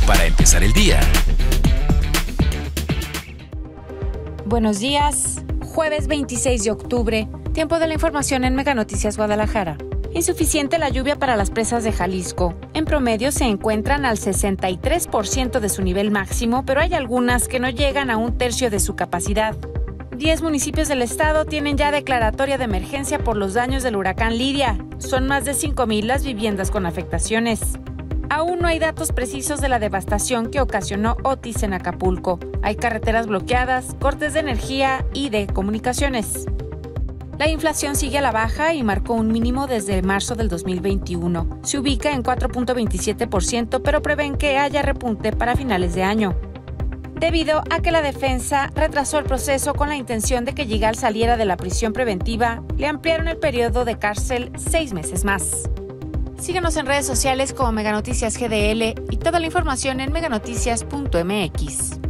para empezar el día. Buenos días, jueves 26 de octubre, tiempo de la información en Mega Noticias Guadalajara. Insuficiente la lluvia para las presas de Jalisco. En promedio se encuentran al 63% de su nivel máximo, pero hay algunas que no llegan a un tercio de su capacidad. 10 municipios del estado tienen ya declaratoria de emergencia por los daños del huracán Lidia. Son más de 5,000 las viviendas con afectaciones. Aún no hay datos precisos de la devastación que ocasionó Otis en Acapulco. Hay carreteras bloqueadas, cortes de energía y de comunicaciones. La inflación sigue a la baja y marcó un mínimo desde marzo del 2021. Se ubica en 4.27%, pero prevén que haya repunte para finales de año, debido a que la defensa retrasó el proceso con la intención de que Yigal saliera de la prisión preventiva. Le ampliaron el periodo de cárcel 6 meses más. Síguenos en redes sociales como Mega Noticias GDL y toda la información en meganoticias.mx.